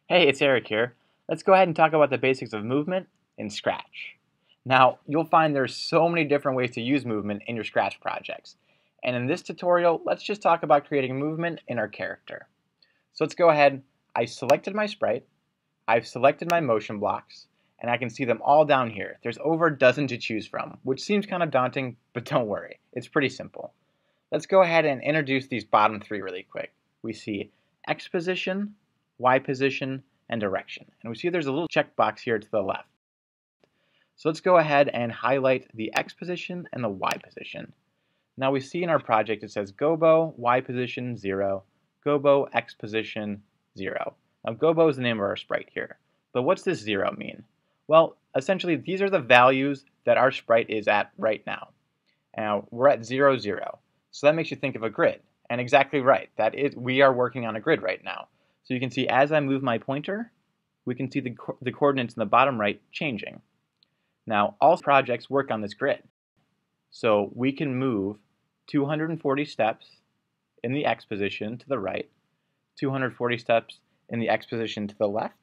Hey, it's Eric here. Let's go ahead and talk about the basics of movement in Scratch. Now, you'll find there's so many different ways to use movement in your Scratch projects. And in this tutorial, let's just talk about creating movement in our character. So let's go ahead. I selected my sprite, I've selected my motion blocks, and I can see them all down here. There's over a dozen to choose from, which seems kind of daunting, but don't worry, it's pretty simple. Let's go ahead and introduce these bottom three really quick. We see X position, Y position, and direction. And we see there's a little checkbox here to the left. So let's go ahead and highlight the X position and the Y position. Now we see in our project it says Gobo Y position 0, Gobo X position 0. Now Gobo is the name of our sprite here. But what's this 0 mean? Well, essentially these are the values that our sprite is at right now. Now we're at 0, 0. So that makes you think of a grid. And exactly right, we are working on a grid right now. So you can see as I move my pointer, we can see the coordinates in the bottom right changing. Now all projects work on this grid. So we can move 240 steps in the X position to the right, 240 steps in the X position to the left,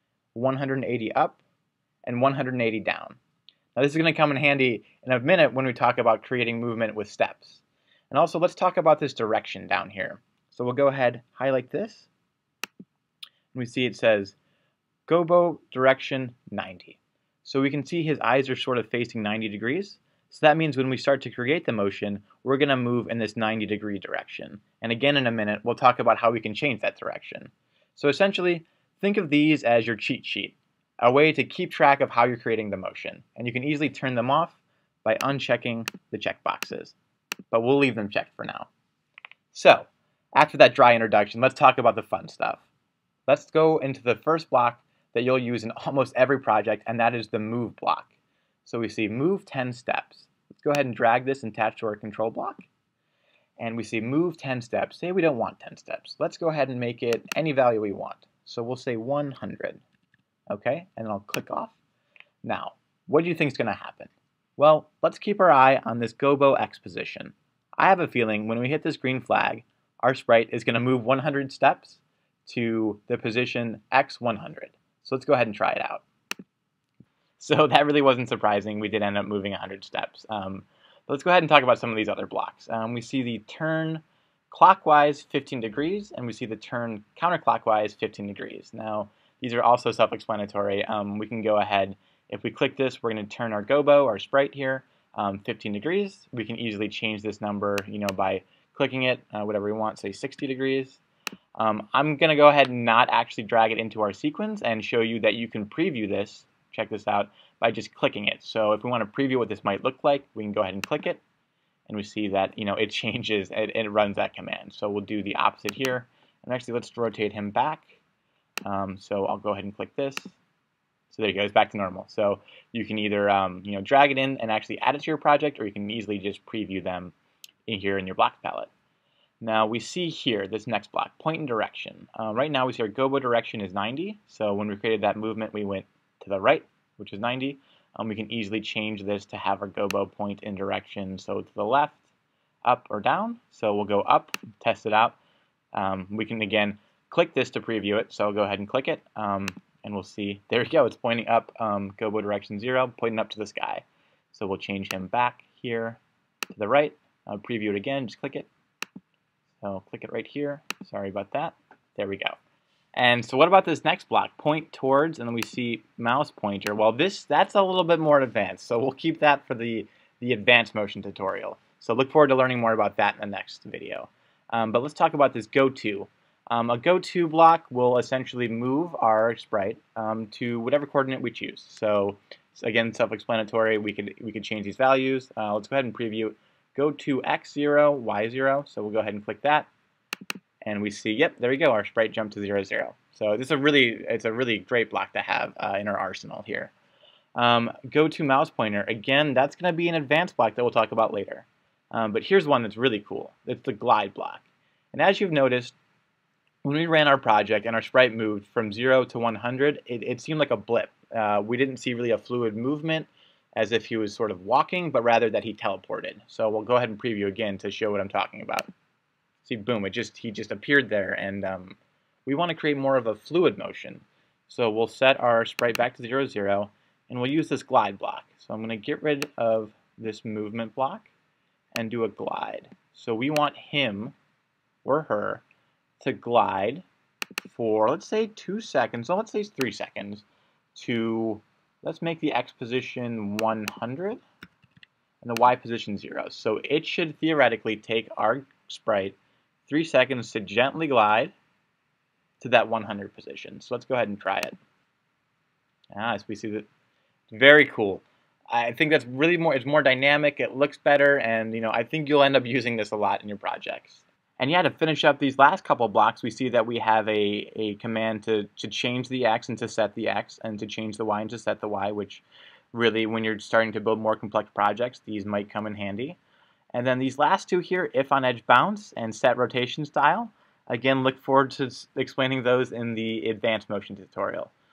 180 up, and 180 down. Now this is going to come in handy in a minute when we talk about creating movement with steps. And also let's talk about this direction down here. So we'll go ahead, highlight this, and we see it says Gobo direction 90. So we can see his eyes are sort of facing 90 degrees. So that means when we start to create the motion, we're going to move in this 90-degree direction. And again in a minute, we'll talk about how we can change that direction. So essentially, think of these as your cheat sheet, a way to keep track of how you're creating the motion. And you can easily turn them off by unchecking the checkboxes. But we'll leave them checked for now. So, after that dry introduction, let's talk about the fun stuff. Let's go into the first block that you'll use in almost every project, and that is the move block. So we see move 10 steps. Let's go ahead and drag this and attach to our control block. And we see move 10 steps. Say we don't want 10 steps. Let's go ahead and make it any value we want. So we'll say 100. Okay, and then I'll click off. Now, what do you think is going to happen? Well, let's keep our eye on this Gobo X position. I have a feeling when we hit this green flag, our sprite is going to move 100 steps to the position X 100. So let's go ahead and try it out. So that really wasn't surprising. We did end up moving 100 steps. But let's go ahead and talk about some of these other blocks. We see the turn clockwise 15 degrees, and we see the turn counterclockwise 15 degrees. Now, these are also self-explanatory. We can go ahead. If we click this, we're going to turn our Gobo, our sprite here, 15 degrees. We can easily change this number, by clicking it, whatever we want, say 60 degrees. I'm going to go ahead and not actually drag it into our sequence and show you that you can preview this, check this out, by just clicking it. So if we want to preview what this might look like, we can go ahead and click it, and we see that, it changes and it runs that command. So we'll do the opposite here. And actually, let's rotate him back. So I'll go ahead and click this. So there you go, it's back to normal. So you can either drag it in and actually add it to your project, or you can easily just preview them in here in your block palette. Now we see here this next block, point and direction. Right now we see our Gobo direction is 90. So when we created that movement, we went to the right, which is 90. We can easily change this to have our Gobo point in direction, so to the left, up, or down. So we'll go up, test it out. We can again click this to preview it. So I'll go ahead and click it. And we'll see, there we go, it's pointing up, Gobo direction 0, pointing up to the sky. So we'll change him back here to the right. I'll preview it again, just click it. So click it right here, sorry about that. There we go. And so what about this next block, point towards, and then we see mouse pointer. Well, that's a little bit more advanced, so we'll keep that for the advanced motion tutorial. So look forward to learning more about that in the next video. But let's talk about this go to. A go-to block will essentially move our sprite to whatever coordinate we choose. So again, self-explanatory. We could change these values. Let's go ahead and preview. Go to X0, Y0. So we'll go ahead and click that, and we see, yep, there we go. Our sprite jumped to 0, 0. So it's a really great block to have in our arsenal here. Go to mouse pointer. Again, that's going to be an advanced block that we'll talk about later. But here's one that's really cool. It's the glide block. And as you've noticed, when we ran our project and our sprite moved from 0 to 100, it seemed like a blip. We didn't see really a fluid movement as if he was sort of walking, but rather that he teleported. So we'll go ahead and preview again to show what I'm talking about. See, boom, he just appeared there, and we want to create more of a fluid motion. So we'll set our sprite back to 0, 0, and we'll use this glide block. So I'm going to get rid of this movement block and do a glide. So we want him or her to glide for, let's say, 2 seconds, let's say 3 seconds, to, let's make the X position 100 and the Y position 0. So it should theoretically take our sprite 3 seconds to gently glide to that 100 position. So let's go ahead and try it. As we see that, very cool. I think that's really it's more dynamic, it looks better, and I think you'll end up using this a lot in your projects. And yeah, to finish up these last couple blocks, we see that we have a command to change the X and to set the X, and to change the Y and to set the Y, which really, when you're starting to build more complex projects, these might come in handy. And then these last two here, if on edge bounce and set rotation style, again, look forward to explaining those in the advanced motion tutorial.